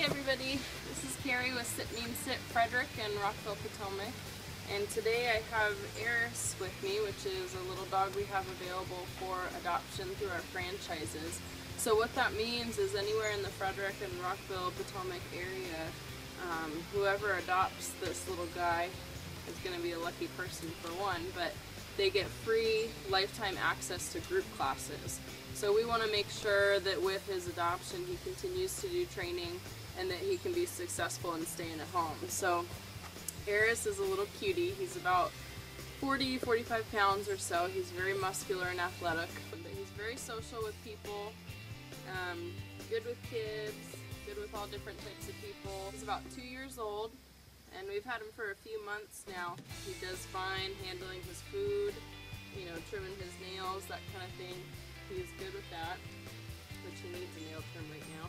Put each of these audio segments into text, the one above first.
everybody, this is Carrie with Sit Mean Sit Frederick in Rockville, Potomac, and today I have Eris with me, which is a little dog we have available for adoption through our franchises. So what that means is anywhere in the Frederick and Rockville, Potomac area, whoever adopts this little guy is going to be a lucky person for one, but they get free lifetime access to group classes. So we want to make sure that with his adoption he continues to do training and that he can be successful in staying at home. So Eris is a little cutie. He's about 40-45 pounds or so. He's very muscular and athletic, but he's very social with people, good with kids, good with all different types of people. He's about 2 years old, and we've had him for a few months now. He does fine handling his food, you know, trimming his nails, that kind of thing. He's good with that, which he needs a nail trim right now.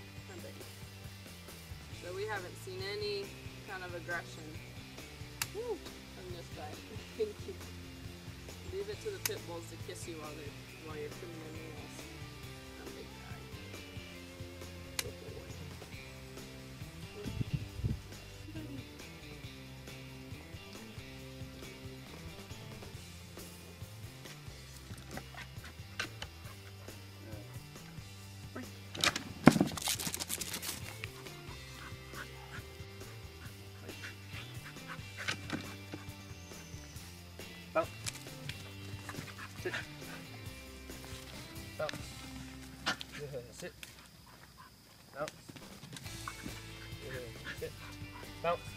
So we haven't seen any kind of aggression from this guy. Thank you. Leave it to the pit bulls to kiss you while you're trimming their nails. Not a big guy. Good boy. Bounce. Sit. Bounce. Good. Sit. Bounce. Good. Sit. Bounce.